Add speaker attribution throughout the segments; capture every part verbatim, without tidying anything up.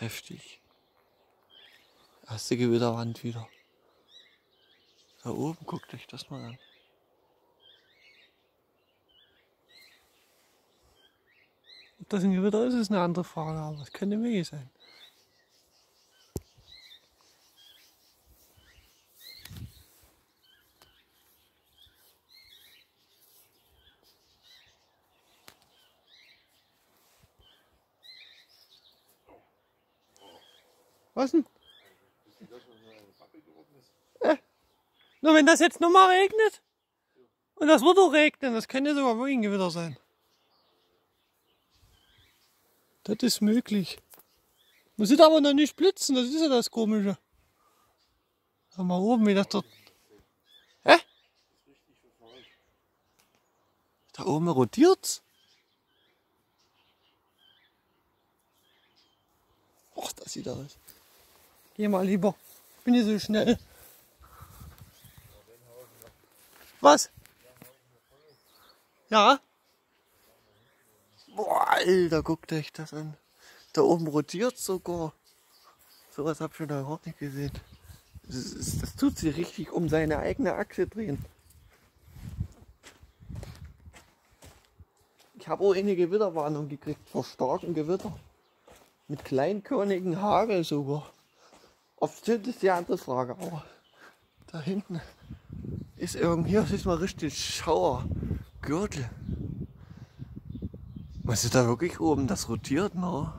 Speaker 1: Heftig. Erste Gewitterwand wieder. Da oben, guckt euch das mal an. Ob das ein Gewitter ist, ist eine andere Frage, aber es könnte möglich sein. Was denn? Äh, nur wenn das jetzt nochmal regnet und das wird auch regnen, das könnte sogar wirklich ein Gewitter sein. Das ist möglich. Man sieht aber noch nicht blitzen, das ist ja das Komische. Schau mal oben, wie das dort... Hä? Da oben rotiert's. Och, das sieht aus. Geh mal lieber. Ich bin nicht so schnell. Was? Ja? Boah, Alter, guckt euch das an. Da oben rotiert sogar. So was hab ich schon da überhaupt nicht gesehen. Das, ist, das tut sich richtig um seine eigene Achse drehen. Ich habe auch eine Gewitterwarnung gekriegt vor starkem Gewitter. Mit kleinkörnigen Hagel sogar. Ob stimmt, ist die andere Frage. Aber da hinten ist irgendwie, hier ist mal richtig Schauergürtel. Man sieht da wirklich oben, das rotiert noch.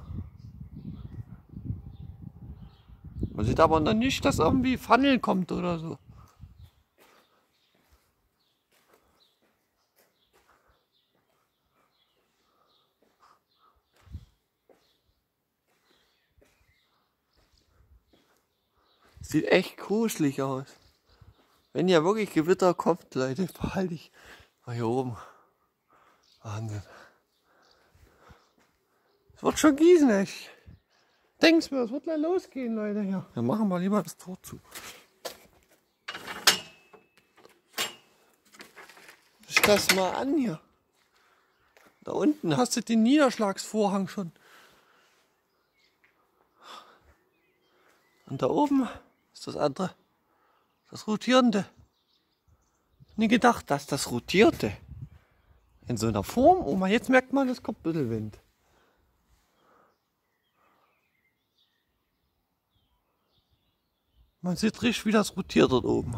Speaker 1: Man sieht aber noch nicht, dass irgendwie Funnel kommt oder so. Sieht echt gruselig aus. Wenn ja wirklich Gewitter kommt, Leute, behalte ich mal hier oben. Wahnsinn. Es wird schon gießen, echt. Denkst mir, es wird gleich losgehen, Leute, hier. Dann machen wir lieber das Tor zu. Schau das mal an hier. Da unten hast du den Niederschlagsvorhang schon. Und da oben ist das andere, das Rotierende. Nie gedacht, dass das Rotierte in so einer Form, oh mal, jetzt merkt man, es kommt ein bisschen Wind. Man sieht richtig, wie das rotiert dort oben.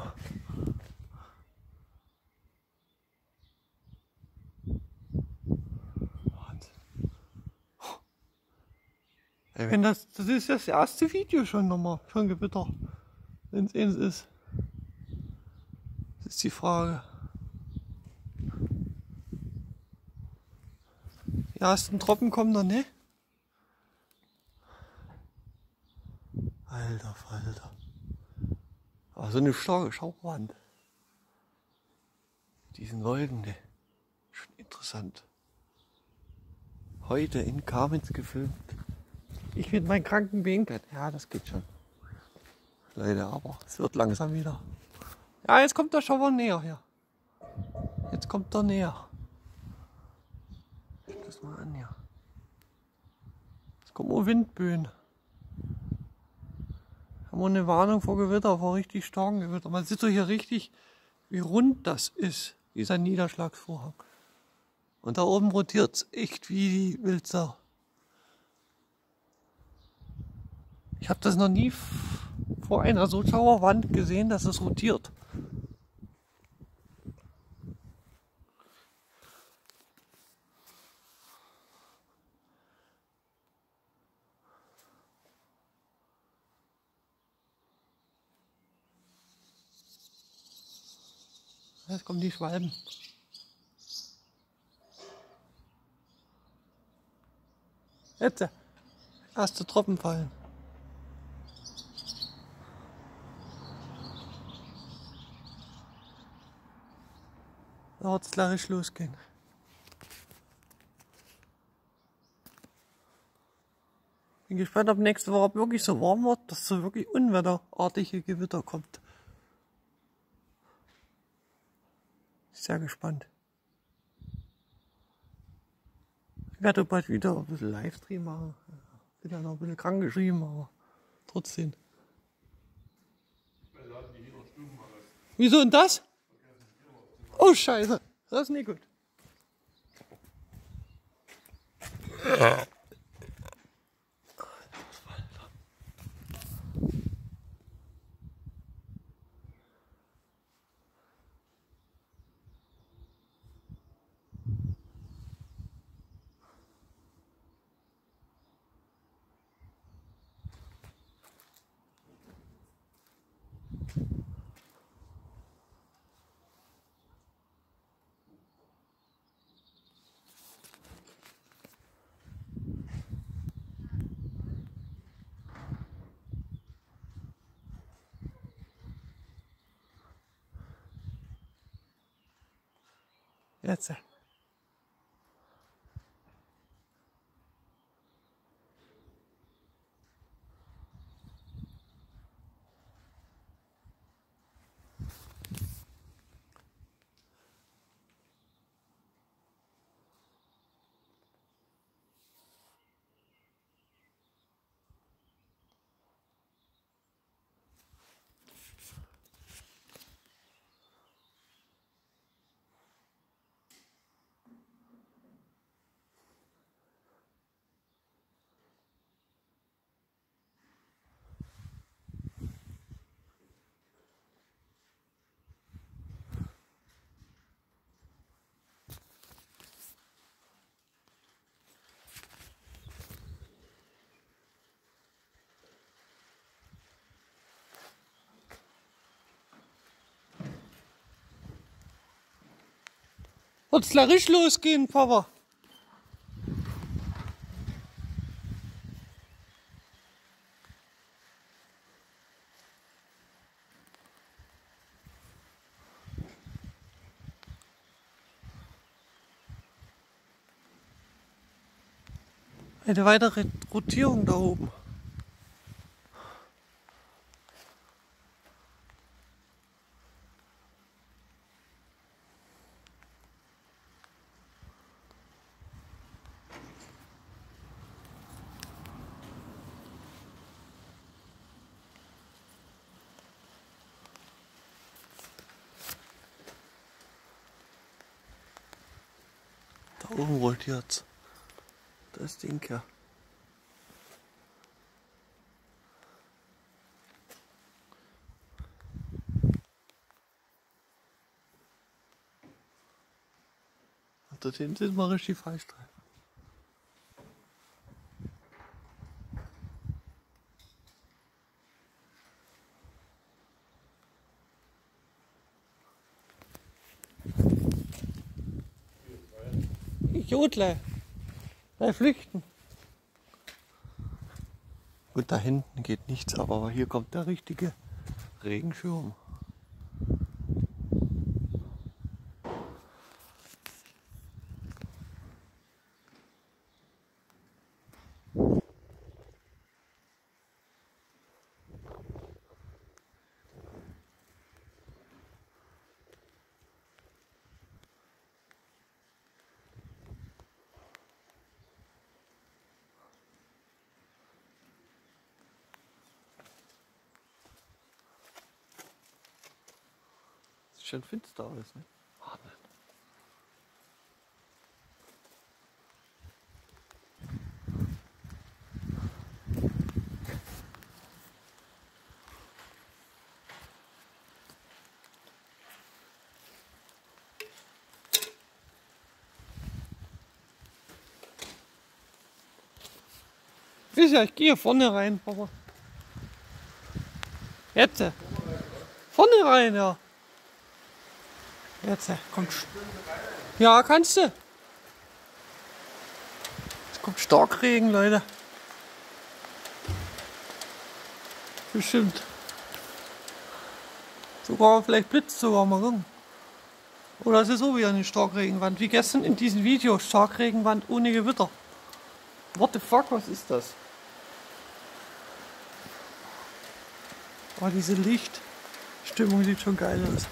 Speaker 1: Ey, wenn das, das ist das erste Video schon nochmal, schon Gewitter, wenn es eins ist. Das ist die Frage. Die ersten Tropfen kommen noch nicht. Alter Falter. Aber so eine starke Schauwand. Diesen Wolken, ne? Schon interessant. Heute in Kamenz gefilmt. Ich mit meinem kranken Bein. Ja, das geht schon. Leider, aber es wird langsam wieder. Ja, jetzt kommt der Schauer näher hier. Jetzt kommt er näher. Schau das mal an hier. Jetzt kommen auch Windböen. Haben wir eine Warnung vor Gewitter, vor richtig starken Gewitter. Man sieht so hier richtig, wie rund das ist, dieser Niederschlagsvorhang. Und da oben rotiert es echt wie die Wildsau. Ich habe das noch nie vor einer so Schauerwand gesehen, dass es rotiert. Jetzt kommen die Schwalben. Jetzt, erste Tropfen fallen. Da wird es gleich losgehen. Bin gespannt, ob nächste Woche wirklich so warm wird, dass so wirklich unwetterartige Gewitter kommt. Sehr gespannt. Ich werde bald wieder ein bisschen Livestream machen. Bin ja noch ein bisschen krank geschrieben, aber trotzdem. Wieso denn das? Oh Scheiße, das ist nicht gut. Jetzt. Wird's gleich richtig losgehen, Papa? Eine weitere Rotierung da oben. Da oben rotiert's. Das Ding ja. Und dort hinten sind wir richtig falsch drin. Jodle, bei Flüchten. Gut, da hinten geht nichts, aber hier kommt der richtige Regenschirm. Sieht schon finster aus, ne? Wahnsinn. Sicher, ich gehe vorne rein, Papa. Jetzt. Vorne rein, ja. Jetzt, kommt. Ja, kannst du. Es kommt Starkregen, Leute. Bestimmt. Sogar vielleicht blitzt sogar mal gucken. Oder es ist so wieder eine Starkregenwand. Wie gestern in diesem Video. Starkregenwand ohne Gewitter. What the fuck, was ist das? Oh, diese Lichtstimmung sieht schon geil aus.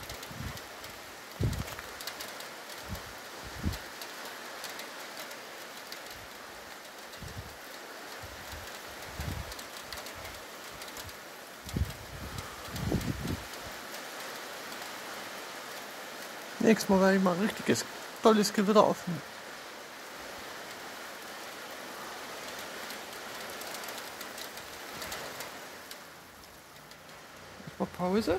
Speaker 1: Nächstes Mal werde ich mal ein richtiges, tolles Gewitter aufnehmen. Mal Pause.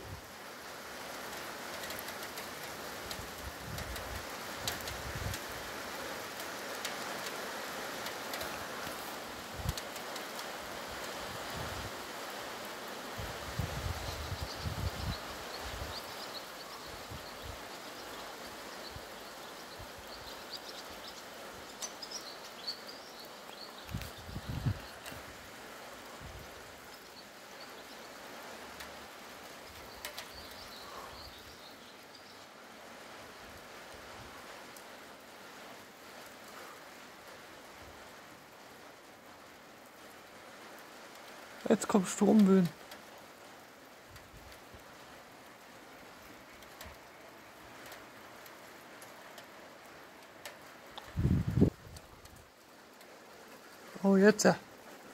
Speaker 1: Jetzt kommt Sturmböen. Oh, jetzt ja.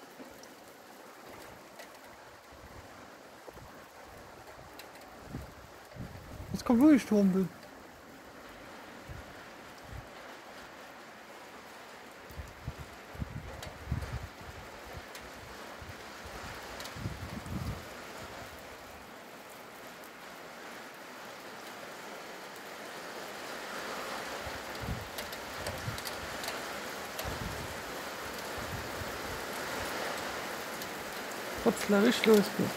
Speaker 1: Jetzt kommt wirklich Sturmböen. Trotz richtig losgehen.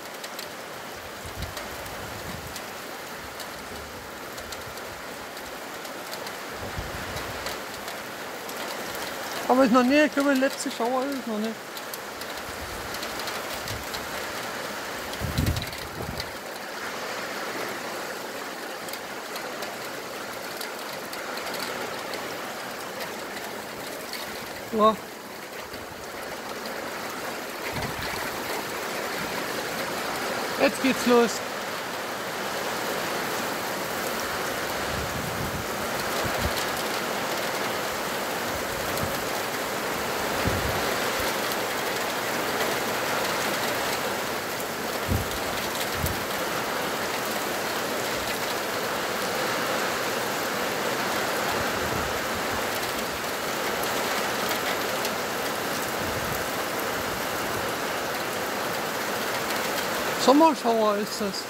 Speaker 1: Aber ist noch nicht, ich glaube, der letzte Schauer ist noch nicht. Ja. Jetzt geht's los. Sommerschauer ist das.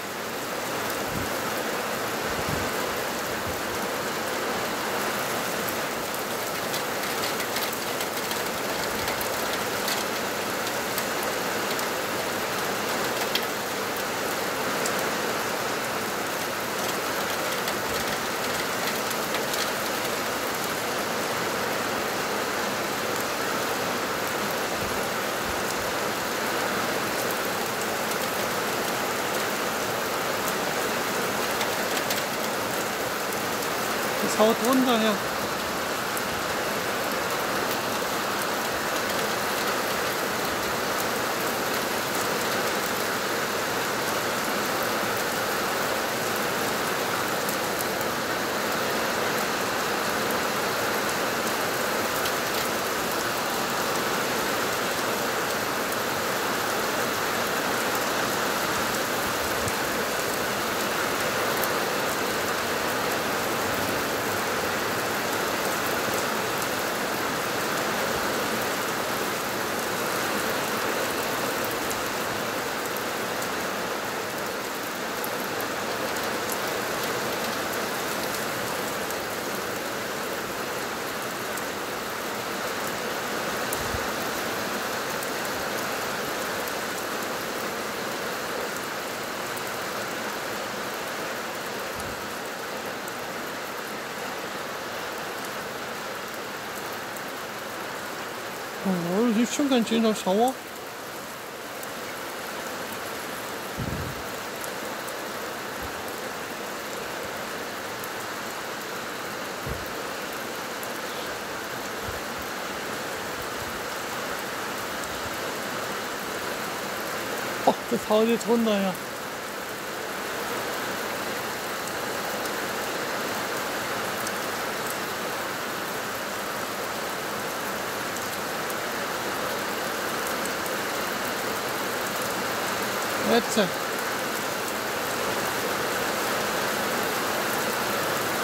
Speaker 1: Das haut runter hier. Oh, das ist schon ganz schöner Schauer. Oh, das haut jetzt runter, ja. Jetzt.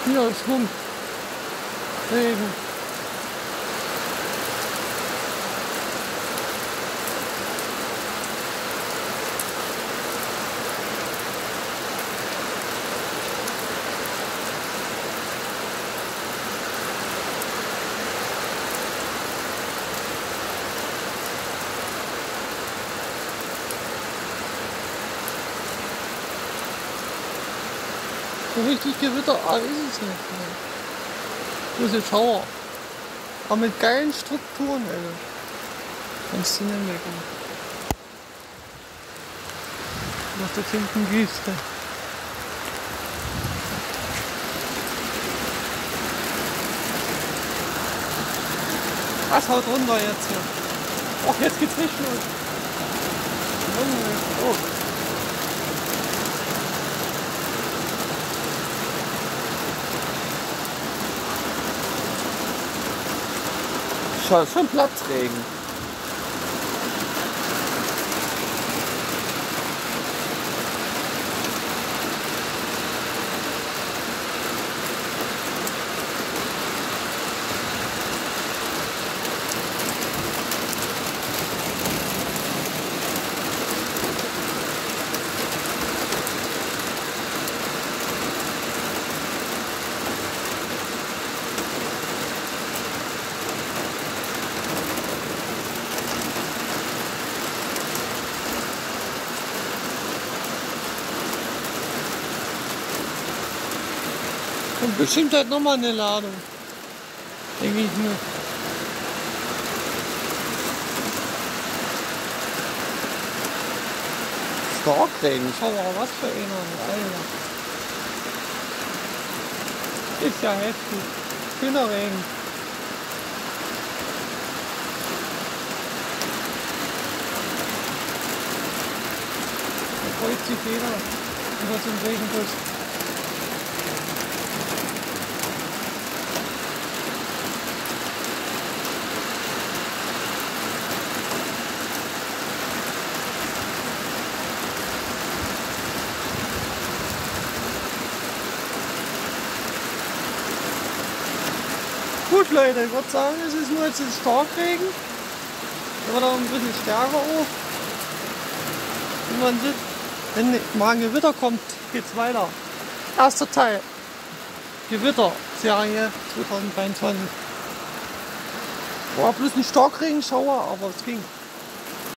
Speaker 2: Hier ist Hund. Regen. So richtig Gewitter, ah, ist es nicht. Große Schauer. Aber mit geilen Strukturen, ey. Kannst du nicht meckern. Was dort hinten gießt, ey. Was haut runter jetzt hier? Och, jetzt geht's nicht los. Oh.
Speaker 1: Schon, schon Platzregen.
Speaker 2: Und bestimmt halt nochmal eine Ladung. Denke ich mir.
Speaker 1: Starkregen.
Speaker 2: Schau mal, was für einer. Alter. Ist ja heftig. Schöner Regen. Da freut sich jeder über so einen Regenguss. Gut Leute, ich würde sagen, es ist nur jetzt ein Starkregen. Der wird auch ein bisschen stärker auch. Wie man sieht, wenn mal ein Gewitter kommt, geht's weiter. Erster Teil. Gewitter, Serie zwanzig dreiundzwanzig. War bloß ein Starkregenschauer, aber es ging.